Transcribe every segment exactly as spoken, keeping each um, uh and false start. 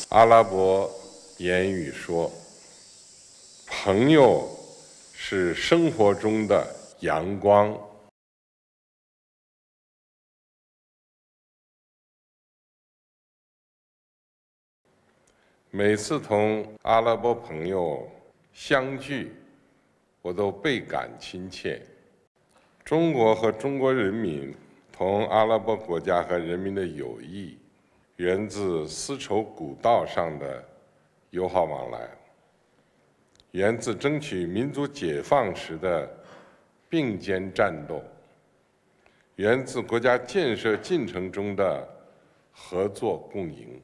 阿拉伯言语说：“朋友是生活中的阳光。”每次同阿拉伯朋友相聚，我都倍感亲切。中国和中国人民同阿拉伯国家和人民的友谊，源自丝绸古道上的友好往来，源自争取民族解放时的并肩战斗，源自国家建设进程中的合作共赢。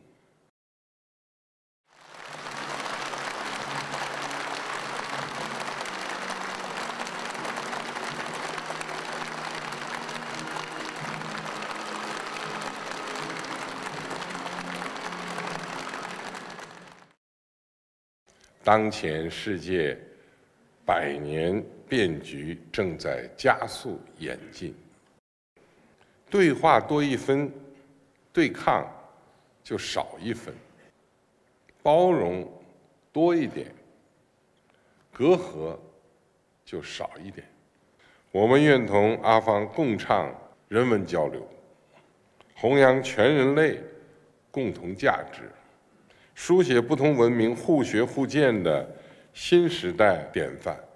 当前世界百年变局正在加速演进，对话多一分，对抗就少一分；包容多一点，隔阂就少一点。我们愿同阿方共倡人文交流，弘扬全人类共同价值，书写不同文明互学互鉴的新时代典范。